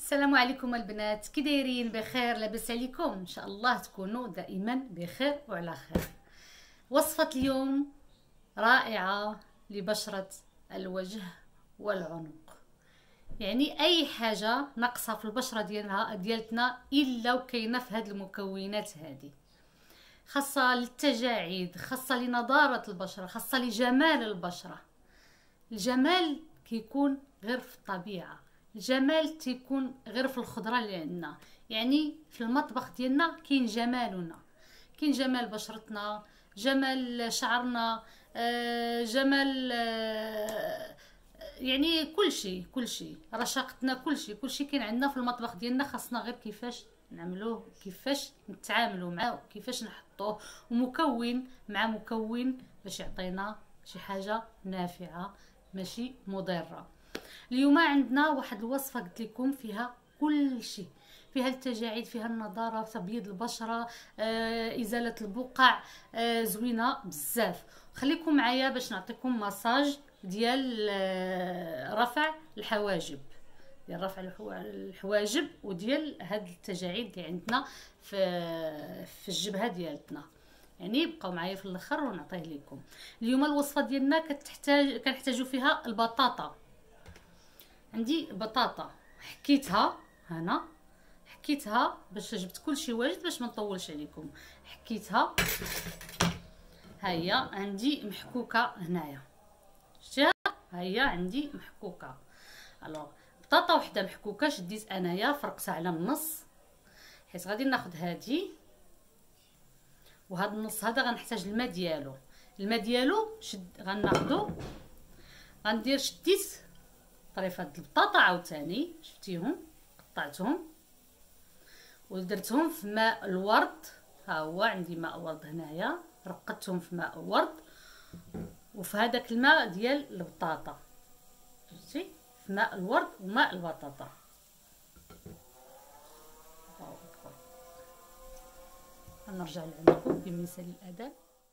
السلام عليكم البنات، كي دايرين؟ بخير؟ لاباس عليكم؟ ان شاء الله تكونوا دائما بخير وعلى خير. وصفة اليوم رائعة لبشرة الوجه والعنق، يعني اي حاجة ناقصة في البشرة ديالتنا الا وكاينه في هاد المكونات هذه، خاصة للتجاعيد، خاصة لنضارة البشرة، خاصة لجمال البشرة. الجمال كيكون غير في الطبيعة، الجمال تيكون غير في الخضره اللي عندنا، يعني في المطبخ ديالنا كاين جمالنا، كاين جمال بشرتنا، جمال شعرنا، جمال، يعني كل شيء رشاقتنا، كل شيء كاين عندنا في المطبخ ديالنا، خاصنا غير كيفاش نعملوه، كيفاش نتعاملوا معاه، كيفاش نحطوه، ومكون مع مكون باش يعطينا شي حاجه نافعه ماشي مضره. اليوم عندنا واحد الوصفه قلت لكم فيها كل شيء، فيها التجاعيد، فيها النضاره، تبييض البشره، ازاله البقع، زوينه بزاف. خليكم معايا باش نعطيكم مساج ديال رفع الحواجب، ديال رفع الحواجب وديال هاد التجاعيد اللي عندنا في الجبهه ديالتنا. يعني بقاو معايا في الاخر ونعطيه لكم. اليوم الوصفه ديالنا كنحتاجوا فيها البطاطا. عندي بطاطا حكيتها هنا، حكيتها باش جبت كلشي واجد باش ما نطولش عليكم. حكيتها ها هي عندي محكوكه هنايا، شتيها؟ ها هي عندي محكوكه. الوغ بطاطا وحده محكوكه شديت انايا فرقتها على النص، حيت غادي ناخذ هادي وهذا النص هذا غنحتاج الماء ديالو. الماء ديالو غناخذو، غندير شديت طريفات البطاطا عاوتاني، شفتيهم قطعتهم ودرتهم في ماء الورد. ها هو عندي ماء ورد هنايا، رقدتهم في ماء ورد وفي هذاك الماء ديال البطاطا، شفتي؟ في ماء الورد وماء البطاطا. نرجع لعندكم بمثال الاذان.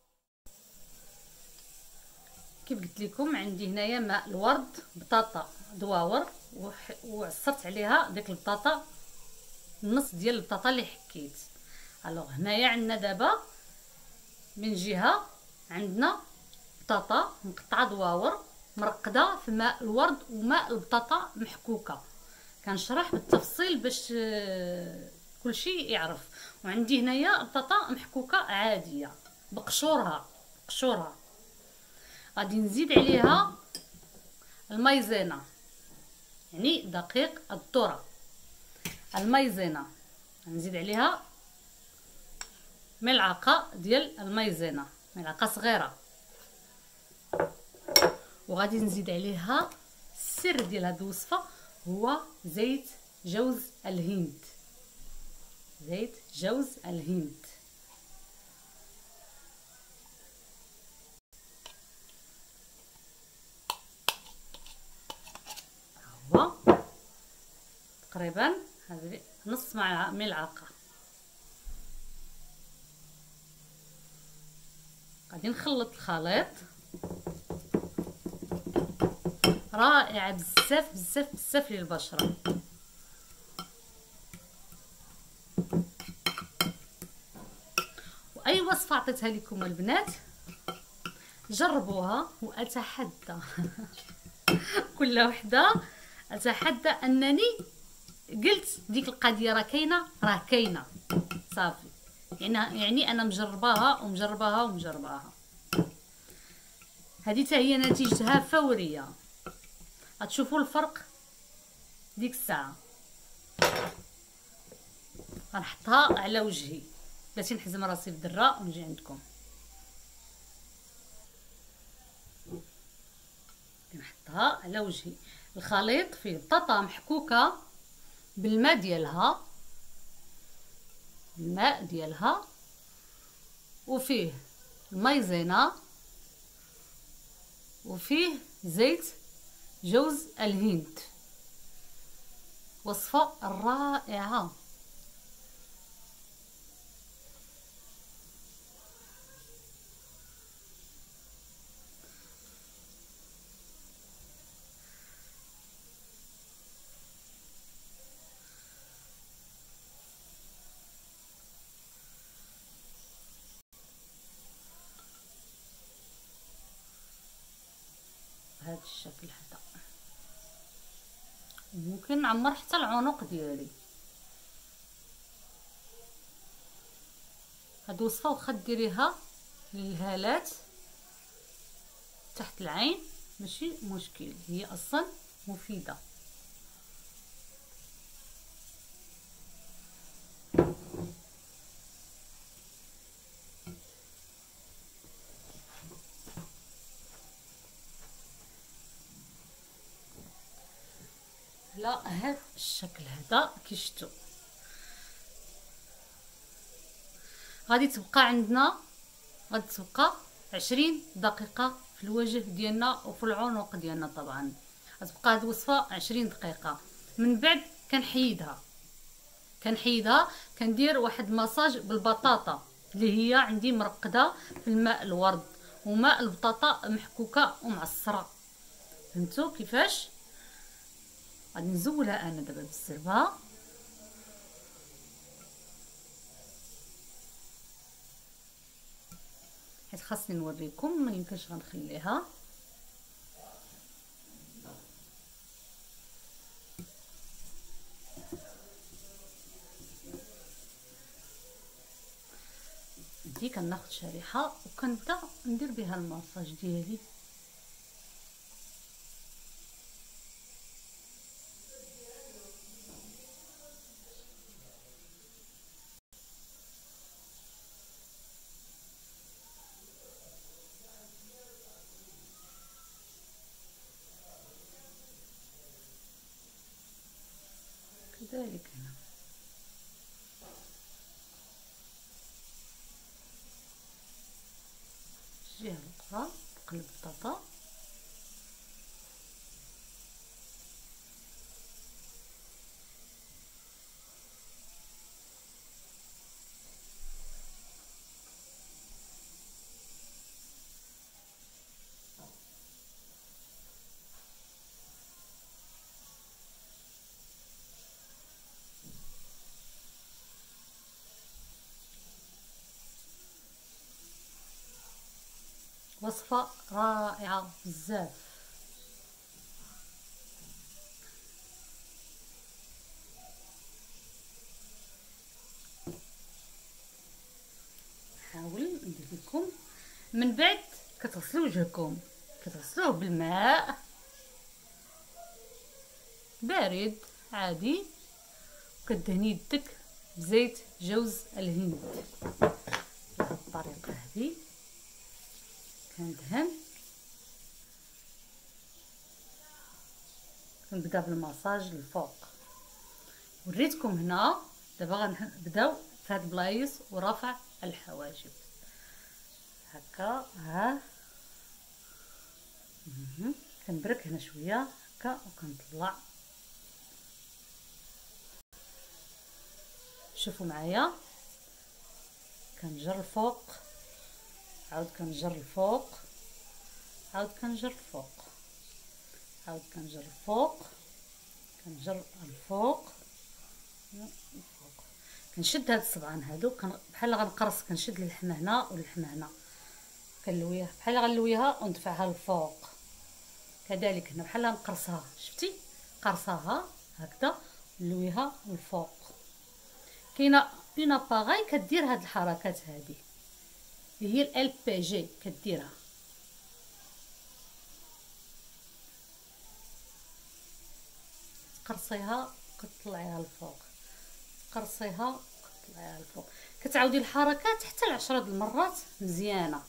كيف قلت لكم عندي هنايا ماء الورد، بطاطا دواور وعصرت عليها ديك البطاطا، النص ديال البطاطا اللي حكيت. الوغ هنايا عندنا دابا من جهه عندنا بطاطا مقطعه دواور مرقده في ماء الورد وماء البطاطا محكوكه، كنشرح بالتفصيل باش كلشي يعرف. وعندي هنايا بطاطا محكوكه عاديه بقشورها، غادي نزيد عليها المايزينا، يعني دقيق الذره. المايزينا نزيد عليها ملعقه ديال المايزينا، ملعقه صغيره. وغادي نزيد عليها السر ديال هذه الوصفه هو زيت جوز الهند، زيت جوز الهند. هو تقريبا هذه نص ملعقه. غادي نخلط الخليط، رائعه بزاف بزاف بزاف للبشره. واي وصفه عطيتها لكم البنات جربوها، واتحدى كل وحده اتحدى انني قلت ديك القضيه راه كاينه، راه كاينه صافي. يعني انا مجرباها. هذه حتى هي نتيجتها فوريه، غتشوفوا الفرق ديك الساعه. غنحطها على وجهي، بلاتي نحزم راسي بدره ونجي عندكم. نحطها على وجهي. الخليط فيه بطاطا محكوكه بالماء ديالها، وفيه المايزينا، وفيه زيت جوز الهند. وصفه رائعه. ممكن نعمر حتى العنق ديالي. هاد الوصفه واخا ديريها للهالات تحت العين ماشي مشكل، هي اصلا مفيده. لا هاد الشكل هذا كي شفتوا غادي تبقى عندنا، غادي تبقى 20 دقيقه في الوجه ديالنا وفي العنق ديالنا. طبعا غتبقى هاد الوصفه 20 دقيقه. من بعد كنحيدها كندير واحد ماساج بالبطاطا اللي هي عندي مرقده في الماء الورد وماء البطاطا محكوكه ومعصره. فهمتوا كيفاش؟ غادي نزولها انا دابا بالزربه. حيت خاصني نوريكم، ما يمكنش غنخليها. دي كناخذ شريحه وكنبدا ندير بها الماساج ديالي. كذلك هنا الجهه الاخرى نقلب البطاطا. وصفه رائعه بزاف. نحاول ندير لكم. من بعد كتغسلوا وجهكم، كتغسلوه بالماء بارد عادي، وكدهني يدك بزيت جوز الهند بهذه الطريقه. هذه كندهن، كنبدا بالماساج الفوق. وريتكم هنا. دابا غنبداو في هاد البلايص ورفع الحواجب هكا. ها كنبرك هنا شويه هكا وكنطلع. شوفوا معايا، كنجر الفوق، عاود كنجر الفوق، عاود كنجر الفوق، عاود كنجر الفوق، كنجر الفوق، الفوق. كنشد هاد الصبعان هادو بحال غنقرص، كنشد اللحمه هنا واللحمه هنا، كنلويها بحال غنلويها وندفعها للفوق. كذلك هنا بحال غنقرصها، شفتي قرصاها هكذا نلويها للفوق. كاينه اون اباغاي كدير هاد الحركات هادي، هي ال بي جي كديرها. تقرصيها كتطلعيها للفوق، تقرصيها كتطلعيها للفوق، كتعاودي الحركات حتى ل10 د المرات مزيانه.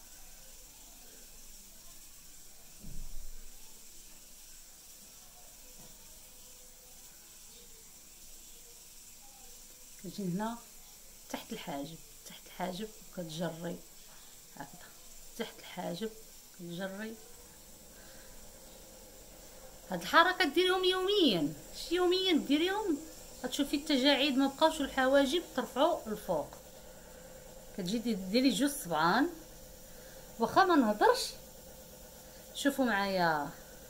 كتجي هنا تحت الحاجب، تحت الحاجب وكتجري هكذا، تحت الحاجب كتجري. هاد الحركه ديريهم يوميا، شي يوميا ديريهم غتشوفي التجاعيد ما بقاوش، الحواجب ترفعوا الفوق. كتجي ديري جوج صبعان واخا ما نهضرش. شوفوا معايا،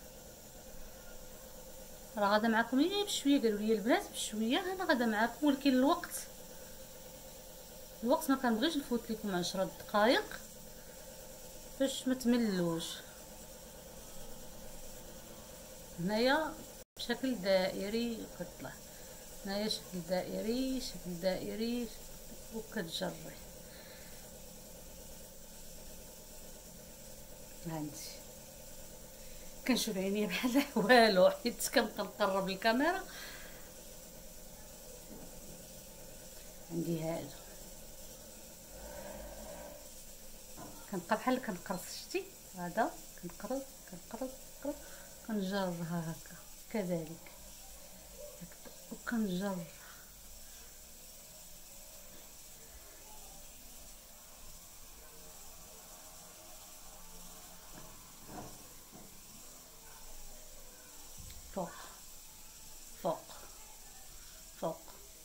راه غادا معكم غير بشويه، قالوا لي البنات بشويه، انا غادا معكم، ولكن الوقت ما كنبغيش نفوت لكم 10 دقائق باش ما تملوش. هنايا بشكل دائري كطلع هنايا، شكل دائري شكل دائري، وكتجري هانتي. كنشوف عينيا بحال والو حيت كنبقى نقرب الكاميرا. عندي هادو كنبقى بحال كنقرص، شتي هذا كنقرص كنقرص كنقرص، كنجرها هكا كذلك وكنجر فوق فوق فوق.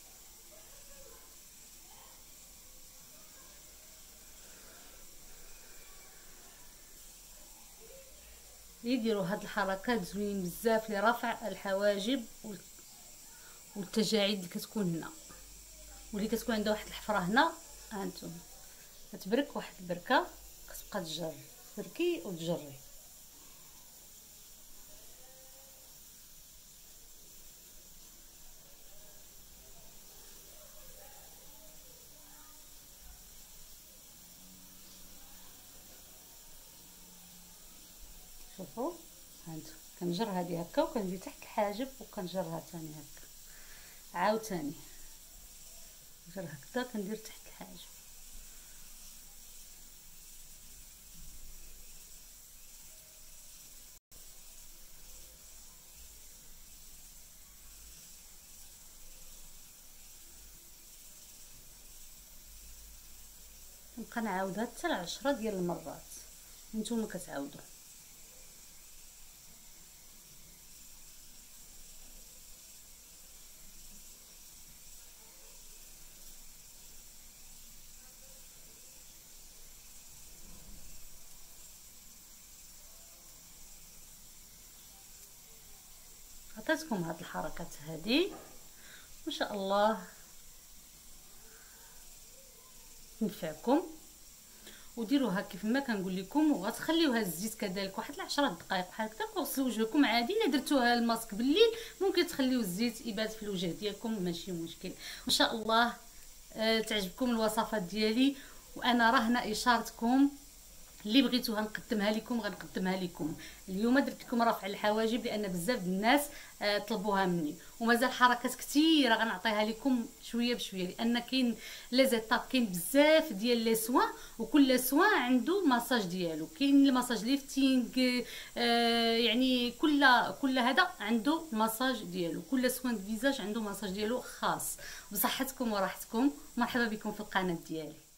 يديروا هاد الحركات زوين بزاف لرفع الحواجب والتجاعيد اللي كتكون هنا، واللي كتكون عندها واحد الحفره هنا. هانتوما كتبرك واحد البركه، كتبقى تجر تبركي وتجري. شوفوا هانتو كنجر هذه هكا وكنجي تحت الحاجب وكنجرها ثاني هكا عاوتاني، نجر هكذا كندير تحت الحاجب. نبقى نعاودها حتى ل10 ديال المرات، نتوما كتعاودوا. عطيتكم هاد الحركات هادي ان شاء الله تنفعكم، وديروها كيف ما كنقول لكم، وغتخليوها الزيت كذلك واحد 10 دقائق بحال هكا، وغسلوا وجهكم عادي. الا درتوها الماسك بالليل ممكن تخليو الزيت يبات في الوجه ديالكم، ماشي مشكل. وان شاء الله تعجبكم الوصفات ديالي، وانا راهنه اشارتكم اللي بغيتوها نقدمها لكم غنقدمها لكم. اليوم درت لكم رفع الحواجب لان بزاف الناس طلبوها مني، ومازال حركات كثيره غنعطيها لكم شويه بشويه، لان كاين لي زيتاب، كاين بزاف ديال لي سوان، وكل سوان عنده ماساج ديالو. كاين الماساج ليفتينغ، يعني كل هذا عنده ماساج ديالو، كل سوان د فيزاج عنده ماساج ديالو خاص. بصحتكم وراحتكم، مرحبا بكم في القناه ديالي.